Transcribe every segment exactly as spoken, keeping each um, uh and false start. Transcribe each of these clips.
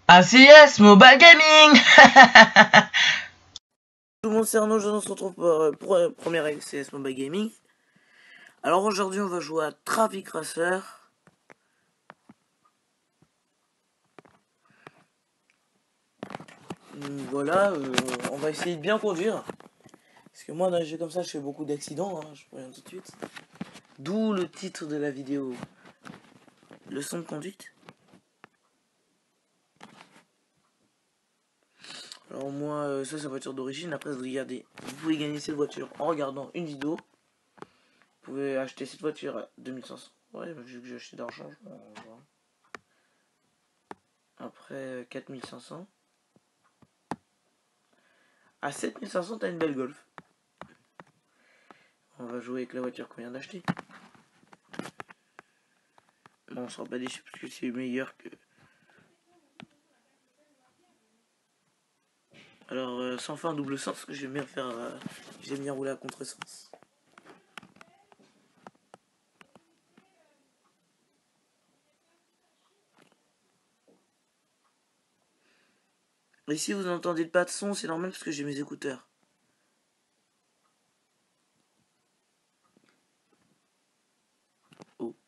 A C S Mobile Gaming. Tout le monde, c'est Arnaud, aujourd'hui on se retrouve pour, pour euh, première A C S Mobile Gaming. Alors aujourd'hui on va jouer à Traffic Racer. Donc, voilà, euh, on va essayer de bien conduire. Parce que moi dans les jeux comme ça je fais beaucoup d'accidents, hein, je préviens tout de suite. D'où le titre de la vidéo, leçon de conduite. Alors moi, euh, ça c'est la voiture d'origine, après vous regardez, vous pouvez gagner cette voiture en regardant une vidéo. Vous pouvez acheter cette voiture à deux mille cinq cents. Ouais, vu que j'ai acheté d'argent, je m'en vois. Après quatre mille cinq cents. À sept mille cinq cents, t'as une belle Golf. On va jouer avec la voiture qu'on vient d'acheter. Bon, on sera pas déçu parce que c'est meilleur que... Alors, euh, sans faire un double sens, que j'aime bien faire... Euh, j'aime bien rouler à contresens. Et si vous n'entendez pas de son, c'est normal parce que j'ai mes écouteurs. Oh.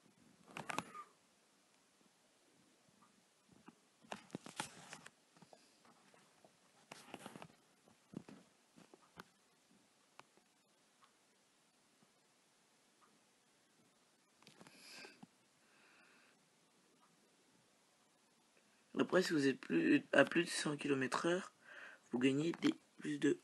Après, si vous êtes plus, à plus de cent kilomètres heure, vous gagnez des plus de...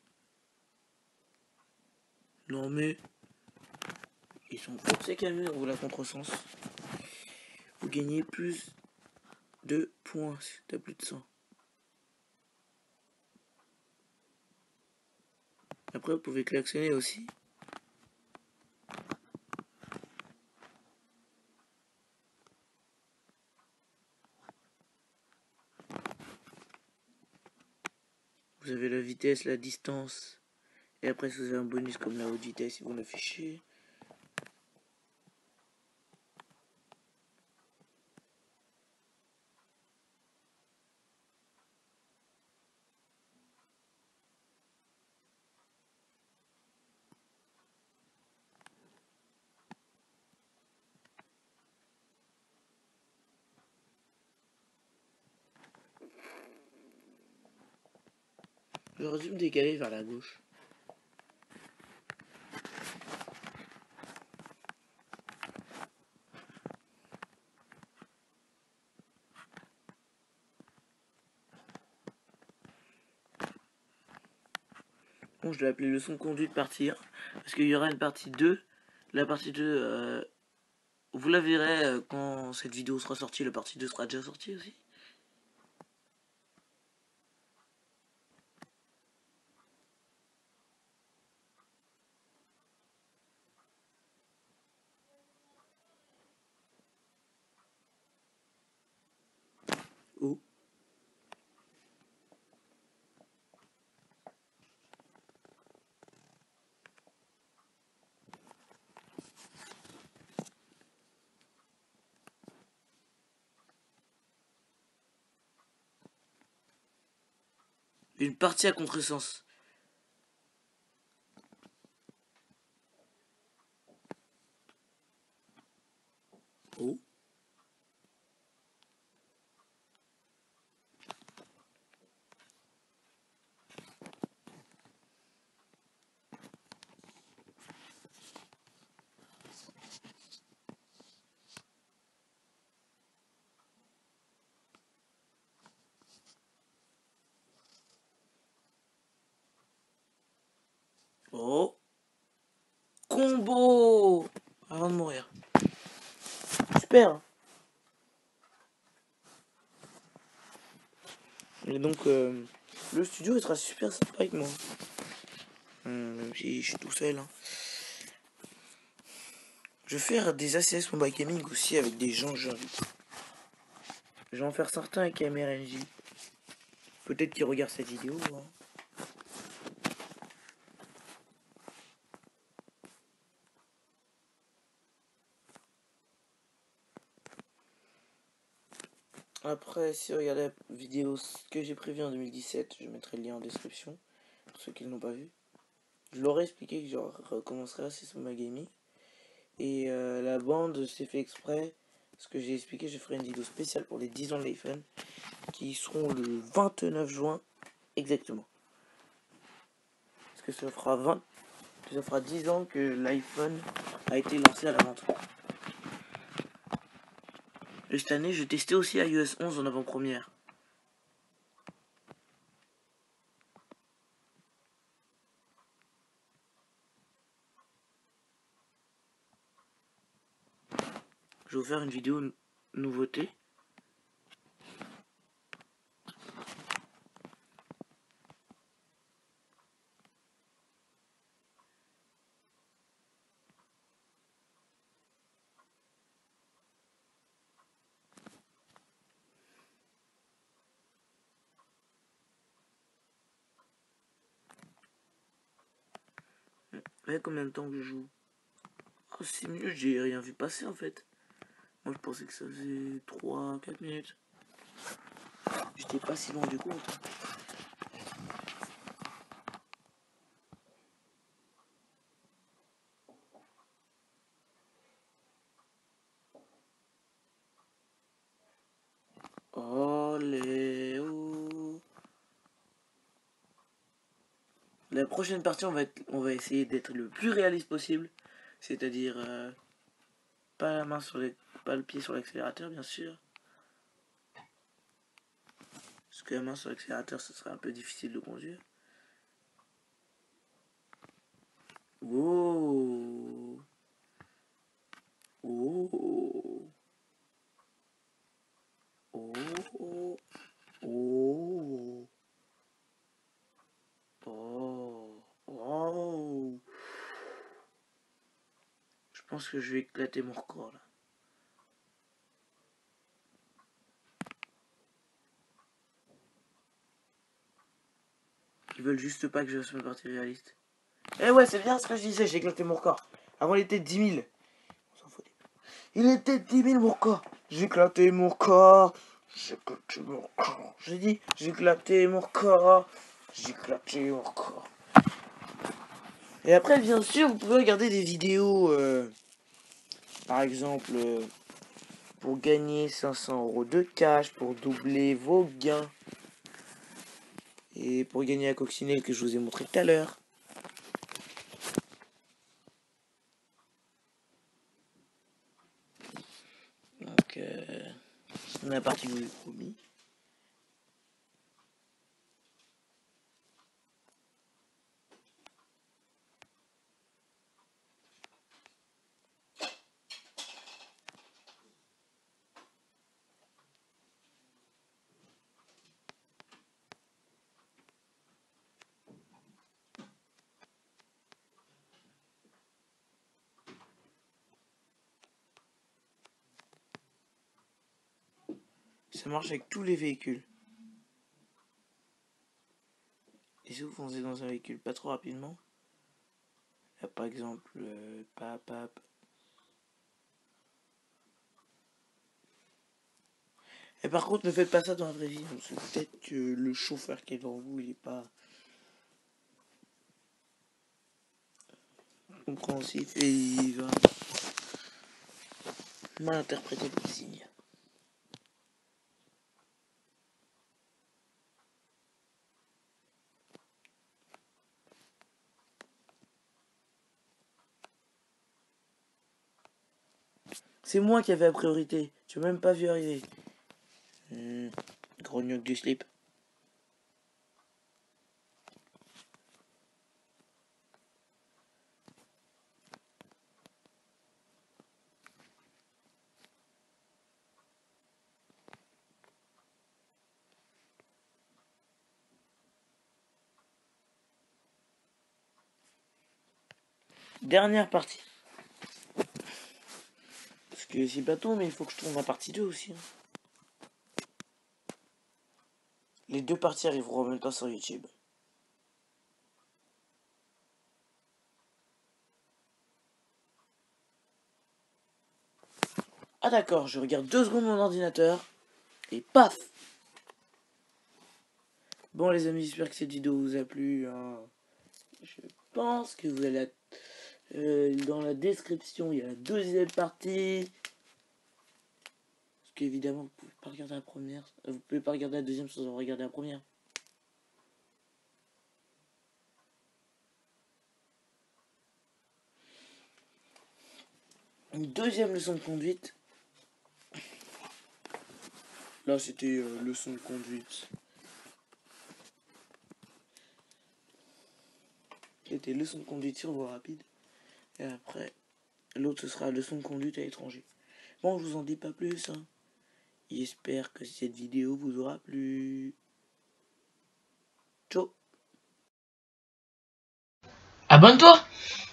Non mais... Ils sont forcés calmes, on roule à contresens. Vous gagnez plus de points si t'as plus de cent. Après, vous pouvez klaxonner aussi. Vous avez la vitesse, la distance. Et après, si vous avez un bonus comme la haute vitesse, ils vont l'afficher. J'aurais dû me décaler vers la gauche. Bon, je vais appeler leçon de conduite partie un. Parce qu'il y aura une partie deux. La partie deux, euh, vous la verrez euh, quand cette vidéo sera sortie. La partie deux sera déjà sortie aussi. Oh. Une partie à contresens. Oh. Oh. Combo avant de mourir. Super. Et donc, euh, le studio il sera super sympa avec moi. Hum, même si je suis tout seul. Hein. Je vais faire des A C S Mobile Gaming aussi avec des gens que j'invite. Je vais en faire certains avec M R N J. Peut-être qu'ils regardent cette vidéo. Hein. Après, si vous regardez la vidéo que j'ai prévue en deux mille dix-sept, je mettrai le lien en description pour ceux qui ne l'ont pas vu. Je leur ai expliqué que je recommencerai assez sur ma gaming. Et euh, la bande, c'est fait exprès. Ce que j'ai expliqué, je ferai une vidéo spéciale pour les dix ans de l'iPhone qui seront le vingt-neuf juin exactement. Parce que ça fera vingt, ça fera dix ans que l'iPhone a été lancé à la vente. Et cette année, je testais aussi iOS onze en avant-première. Je vais vous faire une vidéo nouveauté. Vous voyez combien de temps que je joue? Oh, six minutes, j'ai rien vu passer en fait. Moi je pensais que ça faisait trois quatre minutes. J'étais pas si loin du compte. Olé, oh. La prochaine partie, on va, être, on va essayer d'être le plus réaliste possible. C'est-à-dire euh, pas la main sur les, pas le pied sur l'accélérateur, bien sûr. Parce que la main sur l'accélérateur, ce serait un peu difficile de conduire. Oh. Oh. Oh. Oh. Oh. Oh. Oh. Je pense que je vais éclater mon record là. Ils veulent juste pas que je fasse ma partie réaliste. Eh ouais, c'est bien ce que je disais, j'ai éclaté mon record. Avant, il était dix mille. On s'en fout. Il était dix mille mon record. J'ai éclaté mon record. J'ai éclaté mon record. J'ai dit, j'ai éclaté mon record. J'ai éclaté mon record. Et après, bien sûr, vous pouvez regarder des vidéos. Euh, par exemple, euh, pour gagner cinq cents euros de cash, pour doubler vos gains. Et pour gagner la coccinelle que je vous ai montré tout à l'heure. Donc, euh, c'est la partie que je vous ai promis. Ça marche avec tous les véhicules. Et si vous foncez dans un véhicule pas trop rapidement, là, par exemple, euh, pap, pap. Et par contre, ne faites pas ça dans la vraie vie. Parce que peut-être que le chauffeur qui est devant vous, il est pas compréhensif et il va mal interpréter les signes. C'est moi qui avais la priorité. Tu m'as même pas vu arriver. Mmh, grognoc du slip. Dernière partie. Parce que c'est bâton, mais il faut que je tourne la partie deux aussi. Hein. Les deux parties arriveront en même temps sur YouTube. Ah d'accord, je regarde deux secondes mon ordinateur. Et paf. Bon les amis, j'espère que cette vidéo vous a plu. Hein. Je pense que vous allez... Euh, dans la description, il y a la deuxième partie. Parce qu'évidemment, vous pouvez pas regarder la première. Vous pouvez pas regarder la deuxième sans avoir regardé la première. Une deuxième leçon de conduite. Là, c'était euh, leçon de conduite. C'était leçon de conduite sur voie rapide. Et après, l'autre, ce sera leçon de conduite à l'étranger. Bon, je vous en dis pas plus. Hein. J'espère que cette vidéo vous aura plu. Ciao. Abonne-toi.